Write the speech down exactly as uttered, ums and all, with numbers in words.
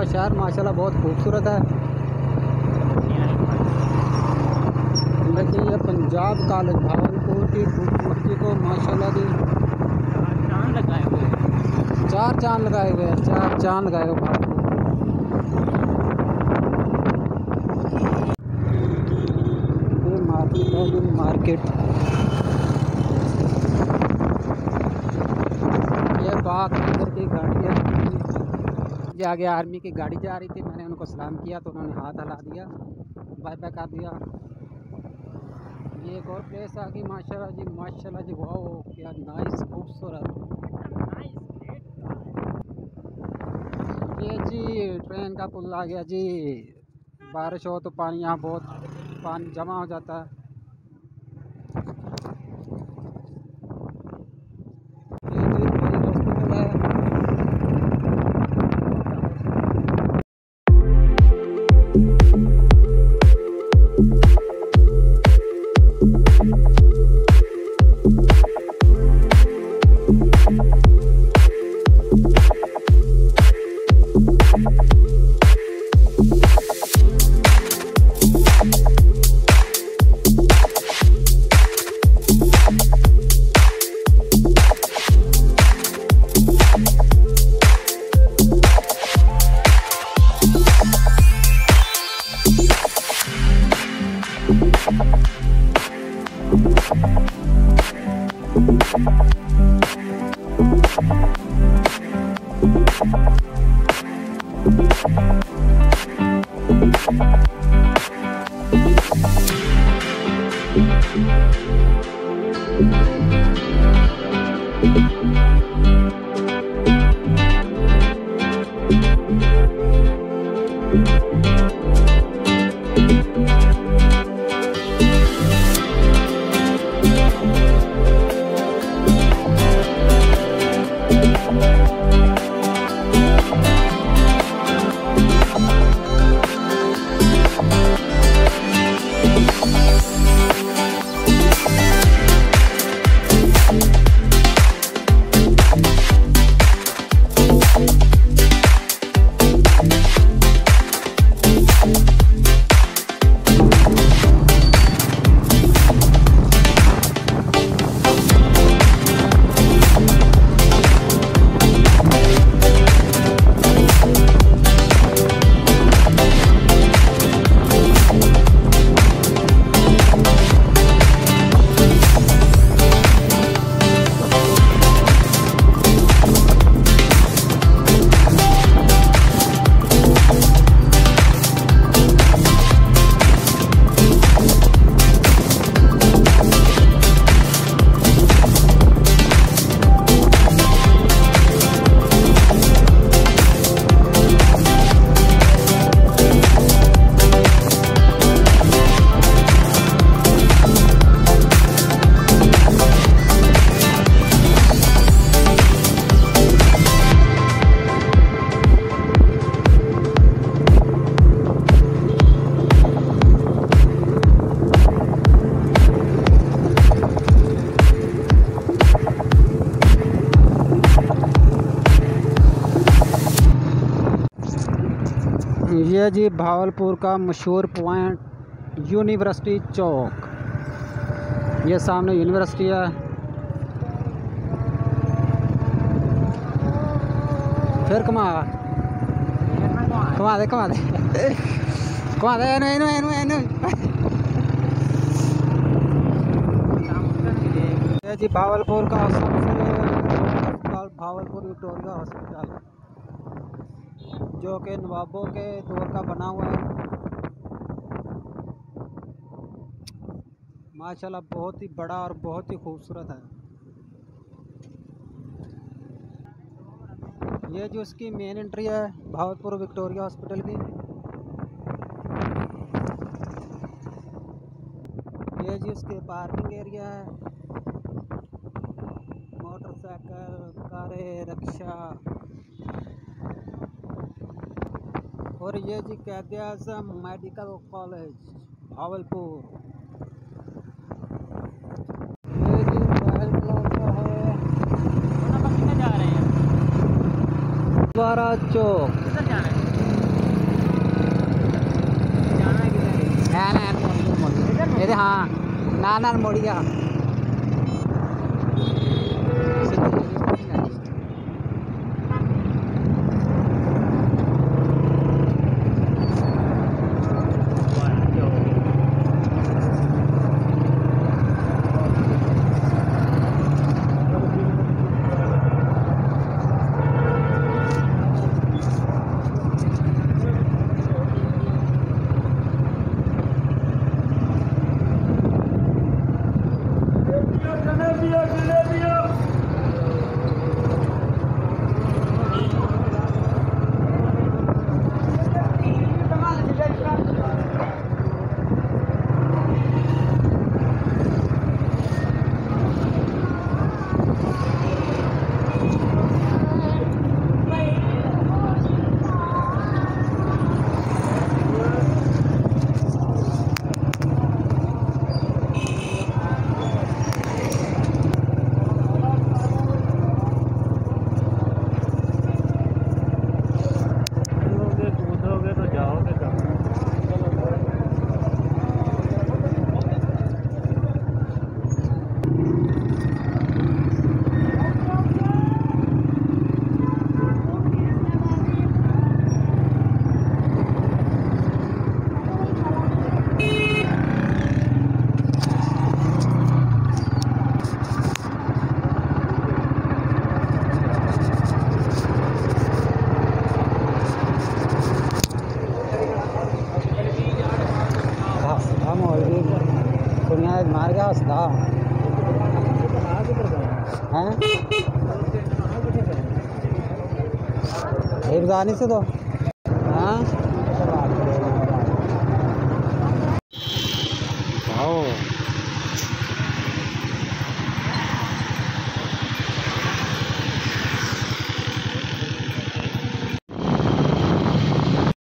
शहर माशाल्लाह बहुत खूबसूरत है। देखिए ये पंजाब कॉलेज भावलपुर की खूबसूरती को माशाल्लाह की चांद लगाए हुए हैं। चार चांद लगाए हुए हैं, चार चांद लगाए हुए भावलपुर। ये मार्केट है, ये मार्केट। ये बाग अंदर की गाड़ी है। ये आगे आर्मी की गाड़ी जा रही थी, मैंने उनको सलाम किया तो उन्होंने हाथ हिला दिया, बाय बाय कर दिया। ये एक और प्लेस आ गई माशाल्लाह जी, माशाल्लाह जी, वाह क्या नाइस खूबसूरत। ये जी ट्रेन का पुल आ गया जी। बारिश हो तो पानी यहाँ बहुत पानी जमा हो जाता है। ये जी कोई हॉस्पिटल है। ये जी भावलपुर का मशहूर पॉइंट यूनिवर्सिटी चौक। ये सामने यूनिवर्सिटी है। फिर कमा कमा दे कमा दे कमा दे एनु एनु एनु एनु। ये जी भावलपुर का सबसे अस्पताल भावलपुर विक्टोरिया हॉस्पिटल, जो कि नवाबों के दौर का बना हुआ है। माशाल्लाह बहुत ही बड़ा और बहुत ही खूबसूरत है। ये जो उसकी मेन एंट्री है भावलपुर विक्टोरिया हॉस्पिटल की। ये जी उसके पार्किंग एरिया है, मोटरसाइकिल, कारें, रिक्शा। और ये जी कहते आज़म मेडिकल कॉलेज भावलपुर। ये जी मोबाइल प्लाजा है। जा रहे हैं द्वारा चौक। किधर जाना है? मेरे हाँ नाना मोड़िया मार गया हंसदा हैं ये बता नहीं से तो हाँ